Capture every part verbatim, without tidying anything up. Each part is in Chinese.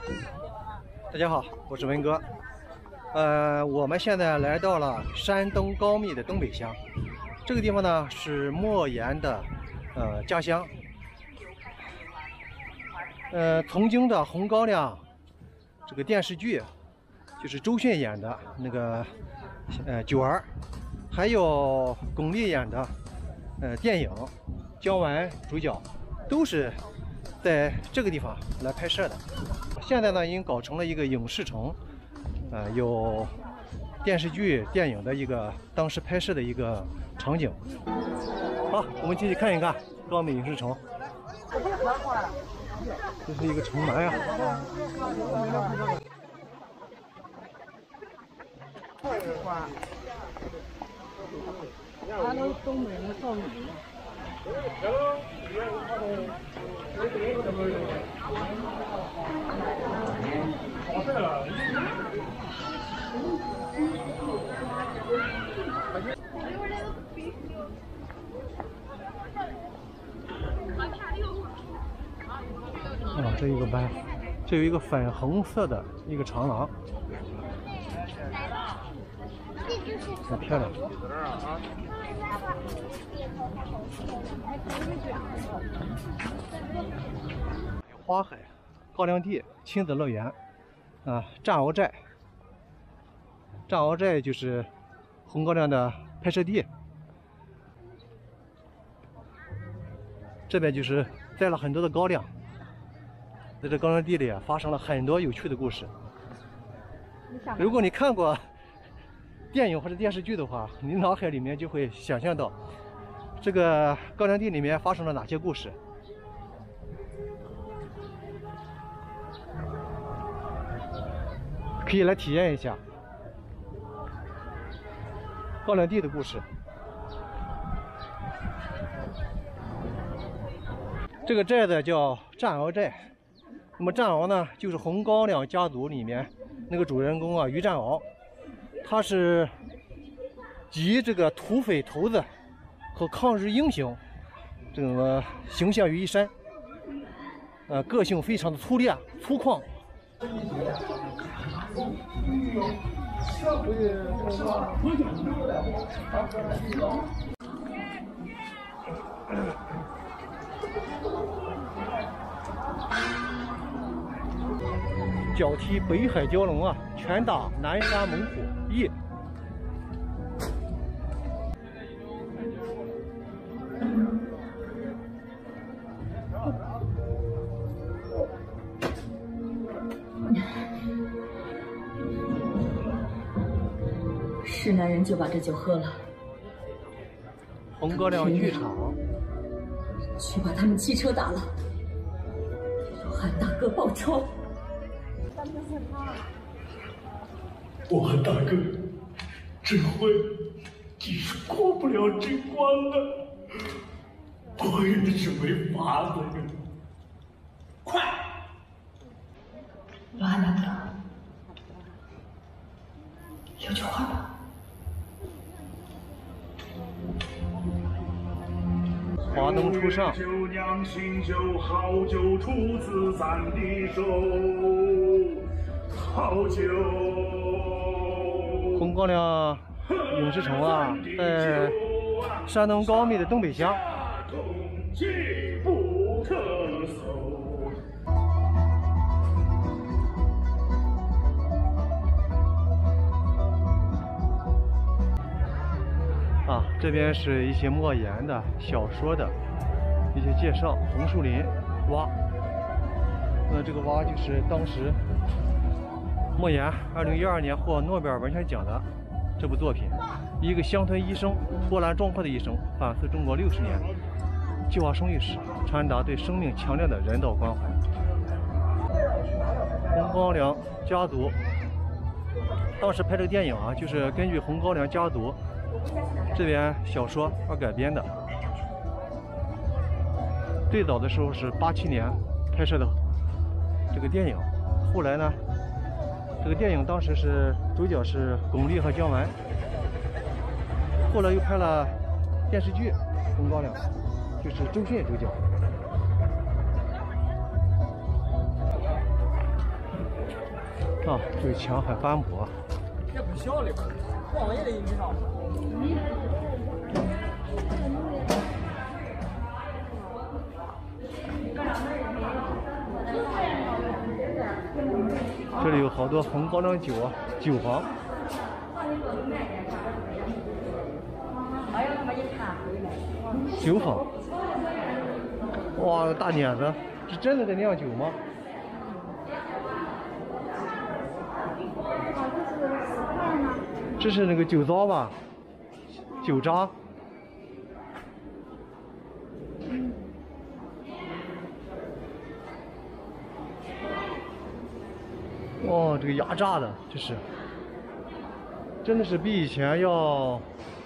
大家好，我是文哥。呃，我们现在来到了山东高密的东北乡，这个地方呢是莫言的呃家乡。呃，曾经的《红高粱》这个电视剧，就是周迅演的那个呃九儿，还有巩俐演的呃电影《姜文》主角，都是在这个地方来拍摄的。现在呢，已经搞成了一个影视城，呃，有电视剧、电影的一个当时拍摄的一个场景。好，我们进去看一看高密影视城。这是一个城门呀。 俺都东北的少女。 啊，这一个班，这有一个粉红色的一个长廊，很漂亮。花海、高粱地、亲子乐园，啊，战鳌寨，战鳌寨就是红高粱的拍摄地。这边就是栽了很多的高粱，在这高粱地里啊，发生了很多有趣的故事。如果你看过电影或者电视剧的话，你脑海里面就会想象到这个高粱地里面发生了哪些故事。可以来体验一下高粱地的故事。这个寨子叫战鳌寨，那么战鳌呢，就是红高粱家族里面那个主人公啊，于占鳌，他是集这个土匪头子和抗日英雄这个形象于一身，呃，个性非常的粗烈粗犷。脚踢北海蛟龙啊，拳打南沙猛虎一。 是男人就把这酒喝了。 红高粱剧场， 去把他们汽车打了，要喊大哥报仇。 我和大哥这回你是过不了这关的，我也是没法子呀。快！ 罗汉大哥，有句话吧。 华灯初上。 酒酿新酒，好酒出自咱的手，好酒。 红高粱影视城啊，在山东高密的东北乡。 不可搜。 啊，这边是一些莫言的小说的一些介绍。红树林蛙，那这个蛙就是当时莫言二零一二年获诺贝尔文学奖的这部作品。一个乡村医生波澜壮阔的一生，反思中国六十年计划生育史，传达对生命强烈的人道关怀。红高粱家族当时拍这个电影啊，就是根据红高粱家族这边小说而改编的。最早的时候是八七年拍摄的这个电影，后来呢，这个电影当时是主角是巩俐和姜文，后来又拍了电视剧《红高粱》，就是周迅主角。 啊，这个墙很斑驳。 也不小了，晃也得一米上。 这里有好多红高粱酒啊，酒坊。酒坊。哇，大碾子，是真的在酿酒吗？这是那个酒糟吧？酒渣。哦，这个压榨的，这是，真的是比以前要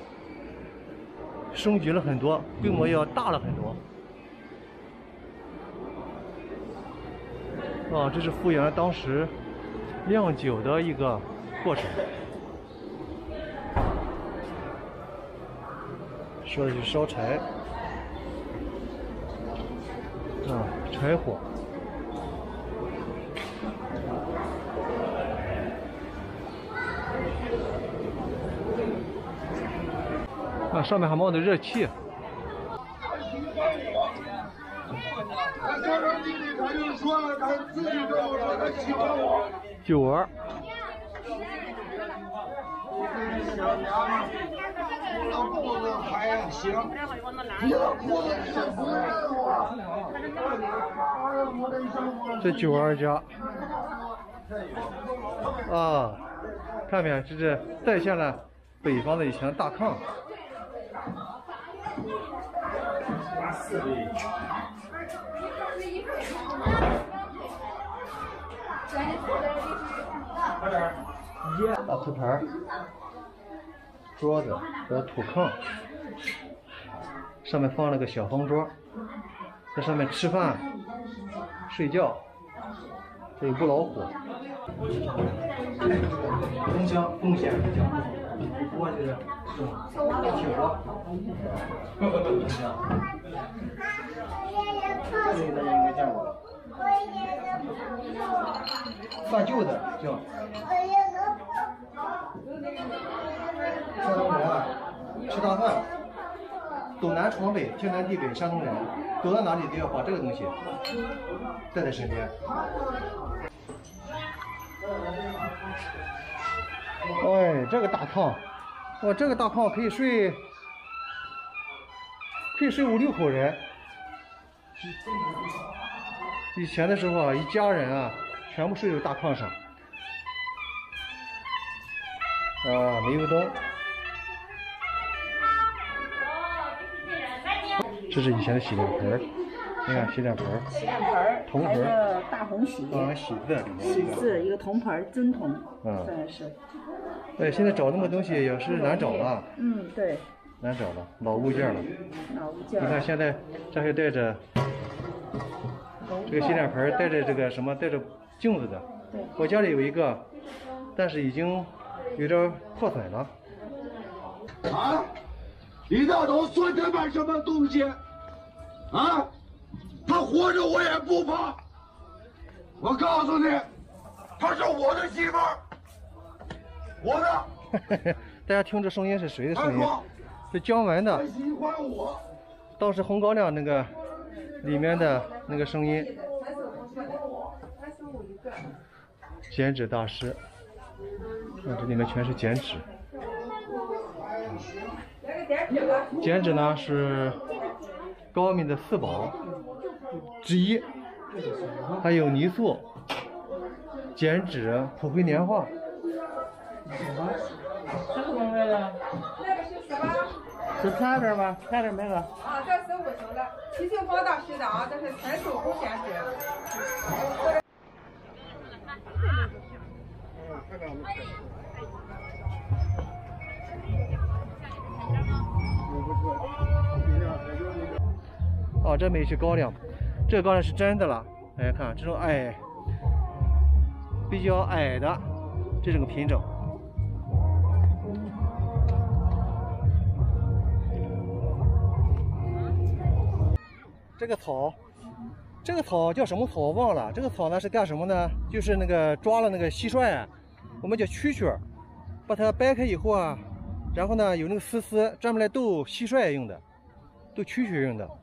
升级了很多，规模要大了很多。啊，这是复原当时酿酒的一个过程。说的是烧柴，啊，柴火。啊，上面还冒着热气。酒窝。这酒窝家啊，看没？这是再现了北方的以前的大炕。大瓷盘、桌子和土炕，上面放了个小方桌，在上面吃饭、睡觉。这有不老虎。冬香贡献的酱，锅就是这种铁锅。这个大家应该见过。饭臼的酱。山东人啊，吃大饭，东南闯北，天南地北，山东人走到哪里都要把这个东西带在身边。哎，这个大炕，哇，这个大炕可以睡，可以睡五六口人。以前的时候啊，一家人啊，全部睡在大炕上。啊，煤油灯。这是以前的洗脸盆儿，你看洗脸盆儿， 洗脸盆儿， 铜盆儿， 大红喜， 啊，喜字里面喜字一个铜盆儿，真铜， 嗯， 算是。 哎，现在找那么东西也是难找了， 嗯，对， 难找了，老物件了。 老物件。 你看现在这还带着这个洗脸盆儿，带着这个什么，带着镜子的。 对。 我家里有一个，但是已经有点破损了。 啊！李大头算他妈什么东西？啊！他活着我也不怕。我告诉你，她是我的媳妇儿，我的。 大家听这声音是谁的声音？是姜文的。 喜欢我。 当时红高粱那个里面的那个声音。剪纸大师。啊，这里面全是剪纸。剪纸呢是高明的四宝之一，还有泥塑、剪纸、普惠年画。 什么东西的？ 那个是什么？ 是菜点吗？菜点没了。 啊，这是五星的，七星放大师的啊，这是全手工剪纸。哦，这没是高粱，这个高粱是真的了。大家看，这种矮、比较矮的这种品种。这个草这个草叫什么草我忘了。这个草呢是干什么呢？就是那个抓了那个蟋蟀，我们叫蛐蛐，把它掰开以后啊，然后呢有那个丝丝，专门来逗蟋蟀用的，逗蛐蛐用的。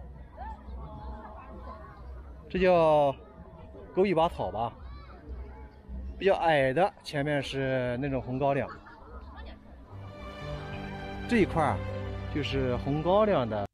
这叫狗尾巴草吧，比较矮的，前面是那种红高粱。这一块儿就是红高粱的。